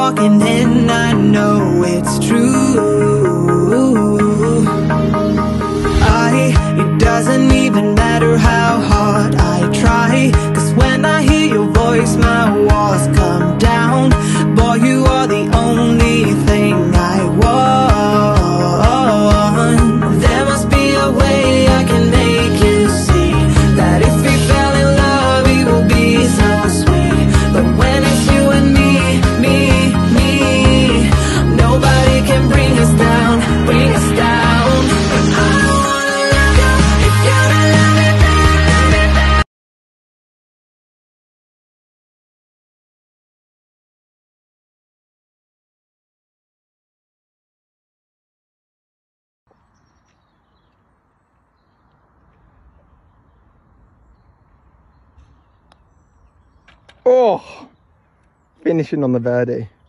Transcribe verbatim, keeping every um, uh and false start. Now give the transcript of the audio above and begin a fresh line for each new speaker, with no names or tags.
walking in, I know it's true. I, it doesn't even matter how hard I try, 'cause when I hear your voice my walls come down. Boy, you are the only thing I want. There must be a way I can make you see that if we fell in love it will be so sweet. But when it's you and me, me, me, nobody can bring us down, bring us down.
Oh, finishing on the birdie.